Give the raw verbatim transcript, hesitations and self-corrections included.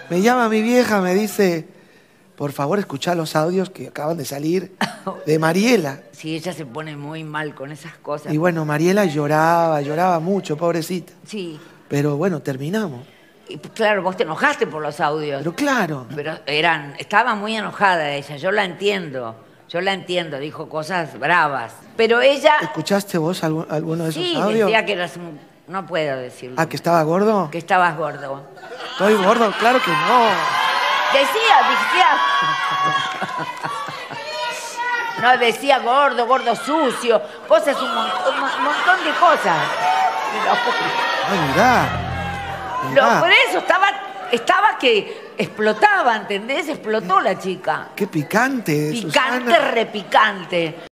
Me llama mi vieja, me dice, por favor, escuchá los audios que acaban de salir de Mariela. Sí, ella se pone muy mal con esas cosas. Y bueno, Mariela lloraba, lloraba mucho, pobrecita. Sí. Pero bueno, terminamos. Y, claro, vos te enojaste por los audios. Pero claro. Pero eran, estaba muy enojada ella, yo la entiendo. Yo la entiendo, dijo cosas bravas. Pero ella... ¿Escuchaste vos algu- alguno de esos Sí, audios? decía que eras un... No puedo decirlo. Ah, ¿que estaba gordo? Que estabas gordo. ¿Estoy gordo? Claro que no. Decía, decía... No, decía gordo, gordo sucio, cosas, un, mon un montón de cosas. Ay, mirá. mirá. No, por eso estaba, estaba que explotaba, ¿entendés? Explotó la chica. Qué picante, Picante, Susana. repicante.